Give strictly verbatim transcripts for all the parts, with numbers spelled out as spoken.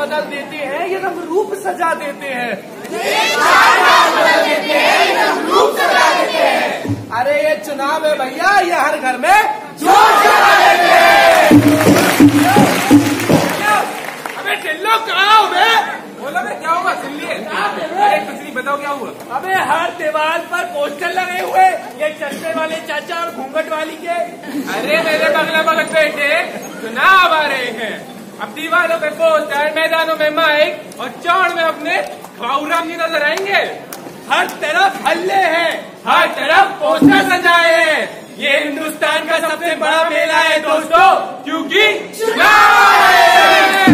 बदल देते हैं ये सब रूप सजा देते हैं। बदल देते हैं ये सब रूप सजा देते हैं। अरे ये चुनाव है भैया, ये हर घर में जोर जगा देते हैं। अबे टिल्लो कहाँ हो बे? बोला बे क्या हुआ? दिल्ली है। अरे कुछ नहीं, बताओ क्या हुआ? अबे हर दीवार पर पोस्टर लगे हुए, ये चश्मे वाले चाचा और घूंघट वाली के। अरे मेरे बगला बगल बेटे चुनाव आ रहे हैं, अब दीवारों पे पोस्टर, मैदानों में माइक और चौड़ में अपने बाबूराम जी नजर आएंगे। हर तरफ हल्ले हैं, हर तरफ पोस्टर सजाए हैं। ये हिंदुस्तान का सबसे बड़ा मेला है दोस्तों, क्योंकि चुनाव है।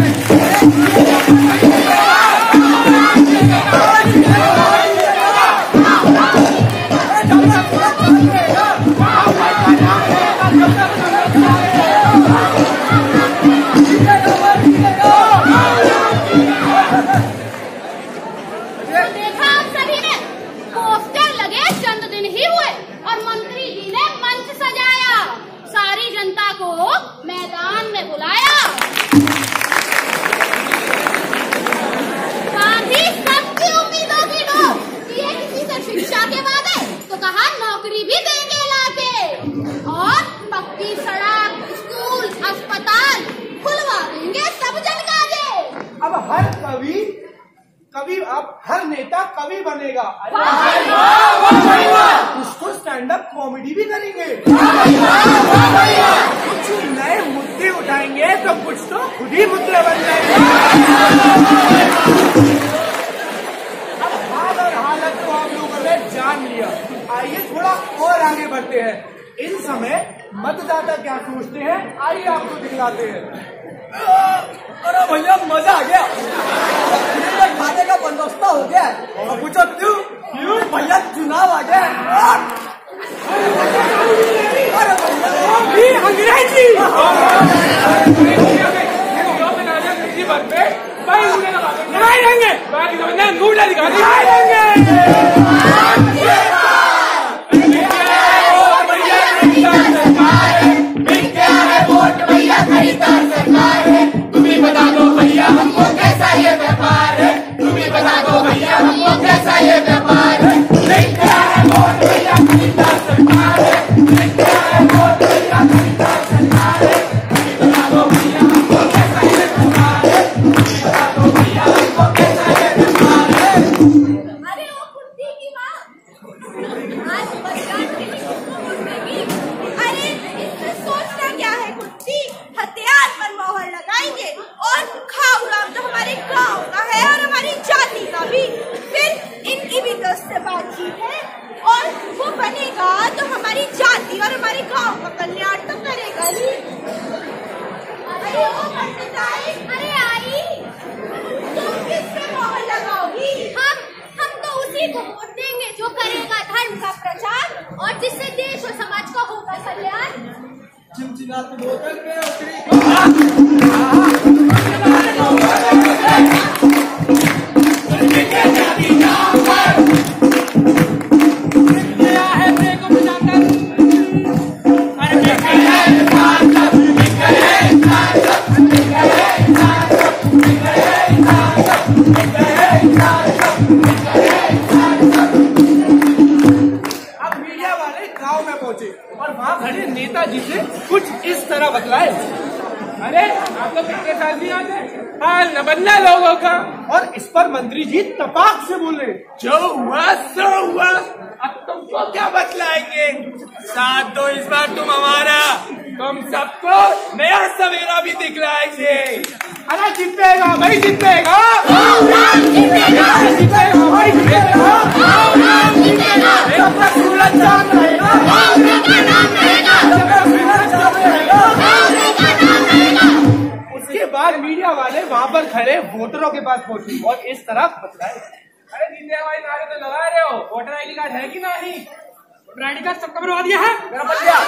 मैदान में बुलाया, गांधी सबकी उम्मीदों की लो, किए किसी से शिक्षा के वादे तो कहा नौकरी भी देंगे लाके, और पक्की सड़क, स्कूल, अस्पताल खुलवा देंगे सब जन काजे। अब हर कवि कवि अब हर नेता कवि बनेगा। उसको स्टैंड अप कॉमेडी भी करेंगे, कुछ नए मुद्दे उठाएंगे तो कुछ तो खुद ही मुद्दे बन जाएंगे। अब हाल और हालत तो आप लोगों ने जान लिया, आइए थोड़ा और आगे बढ़ते हैं। इन समय मतदाता क्या सोचते हैं, आइए आपको दिखलाते हैं। अरे भैया मजा आ गया, खाने का बंदोबस्त हो गया। और पूछो क्यों? क्यों भैया चुनाव आ गया। अरे भैया अंग्रेजी लगाई देंगे, अंगूठा दिखा देंगे। तुम्हें बता दो भैया हमको कैसा ये व्यापार है, तुम्हें बता दो भैया हमको कैसा ये व्यापार है। क्या है वोट भैया खरीदा सरकार है, क्या है वोट भैया खरीदा सरकार है। तुम्हें बता दो भैया हमको कैसा ये व्यापार है, तुम्हें बता दो भैया हमको कैसा ये व्यापार है। अरे वो कुत्ती की माँ आज बच्चा के लिए वोट देगी। अरे इसमें सोचना क्या है, कुत्ती हथियार पर मोहर लगाएंगे और खाऊराम तो हमारे गांव का है और हमारी जाति का भी, फिर इनकी भी तो उससे बातचीत है और वो बनेगा तो हमारी जाति और हमारे गांव का कल्याण तो करेगा ही। अरे वो पंडित, अरे आई तुम किस पे मोहर लगाओगी? हम हम तो उसी को वोट देंगे जो करेगा धर्म का प्रचार और जिससे देश और समाज का होगा कल्याण। चिमचिनाती बोतल पे उतरी और वहाँ खड़े नेताजी से कुछ इस तरह बतलाए। अरे आप लोग कितने साल नहीं आते, हाल न बनना लोगों का। और इस पर मंत्री जी तपाक से बोले, जो हुआ सो हुआ, अब तुमको क्या बतलाएंगे। साथ दो इस बार तुम हमारा, तुम सबको नया सवेरा भी दिखलाएंगे। अरे जीतेगा भाई, जीतेगा जीतेगा भाई, जीतेगा। जब तक सूरज चांद रहेगा, उसके बाद मीडिया वाले वहाँ पर खड़े वोटरों के पास पहुंचे और इस तरह बतलाए। अरे जीते भाई नारे तो लगा रहे हो, वोटर आई डी कार्ड है कि नहीं? वोटर आई डी कार्ड सबका बनवा दिया है? मेरा बन गया।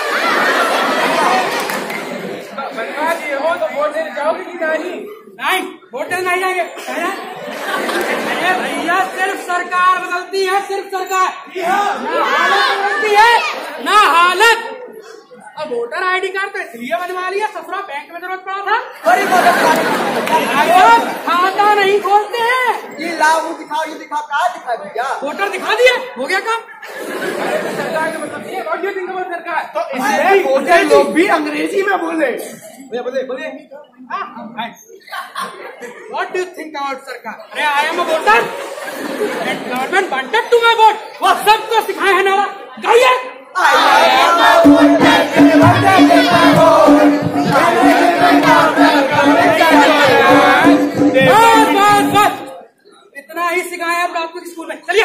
बनवा दिए हो तो वोट देने जाओगे कि नहीं? नहीं, वोट देने नहीं जाएंगे। अरे भैया सिर्फ सरकार बदलती है, सिर्फ सरकार, ना हालत बदलती है ना हालत। अब वोटर आईडी कार्ड तो इसलिए बनवा लिया, ससुरा बैंक में जरूरत पड़ा था। बड़ी मदद खाता नहीं खोलते हैं। ये लाओ, वो दिखाओ, ये दिखाओ, कहा दिखा भैया? वोटर दिखा दिए, हो गया काम। सरकार का मतलब ये what do you think about sarkar? तो इसलिए वोटर लोग भी अंग्रेजी में बोले। बोले बोले बोले what do you think about sarkar? अरे I am a voter and government wanted to my vote. वो सबको सिखाए है नारा गाइए। बस बस बस इतना ही सिखाया प्राथमिक स्कूल में। चलिए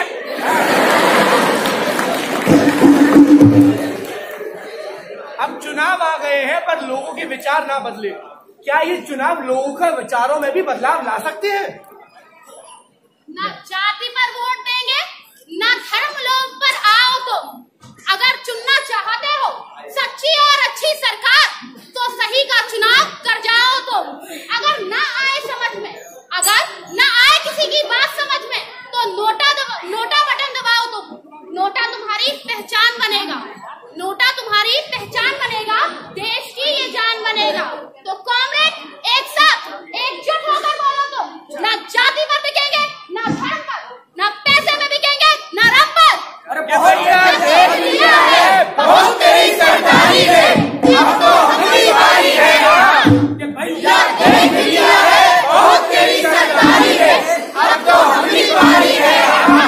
अब चुनाव आ गए हैं पर लोगों के विचार ना बदले। क्या ये चुनाव लोगों के विचारों में भी बदलाव ला सकते हैं? ना जाति पर वोट देंगे, ना धर्म लोग पर आओ तुम। अगर चुनना चाहते हो सच्ची और अच्छी सरकार, तो सही का चुनाव कर जाओ तुम। अगर ना आए समझ में, अगर ना आए किसी की बात समझ में, तो नोटा नोटा बटन दबाओ तुम। नोटा तुम्हारी पहचान बनेगा, नोटा तुम्हारी पहचान बनेगा, देश की ये जान बनेगा। तो कॉमरेड एक साथ एकजुट होकर बोलो तुम। ना जाति पर बिकेंगे, ना धर्म पर, ना पैसे में बिकेंगे, ना रंग पर। अरे बहुत बहुत तेरी सरदारी है, अब तो हमारी बारी है। भैया देख लिया है, बहुत तेरी सरदारी है, अब तो हमारी बारी है।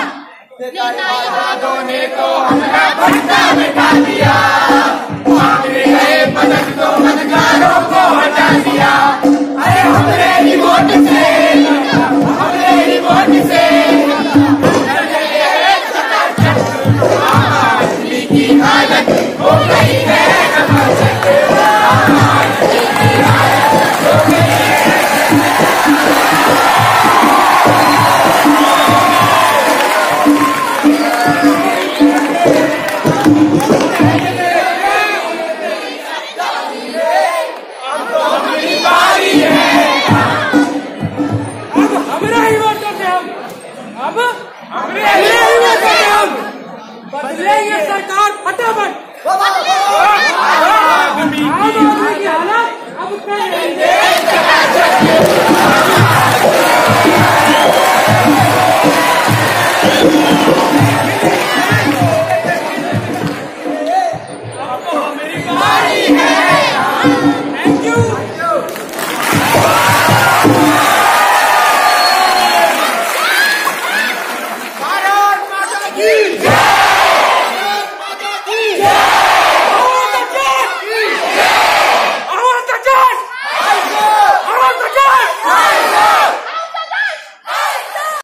नेताओं ने तो हमारा भट्टा मिटा दिया, मांग रहे मदद तो मतदारों को हटा दिया। अरे हमरे ही वोट से, हमरे ही वोट से आदमी की हालत हो गई है नमाज़। आदमी की हालत हो गई है। अब तो हमारी बारी है, अब हमरा ही वोटर से हम, अब हमरे ही वोटर से हम बदलेंगे सरकार फटाफट। आम आदमी की हालत अब करेंगे। अब तो हमारी बारी है। Thank you. भारत माता की जय। आवाज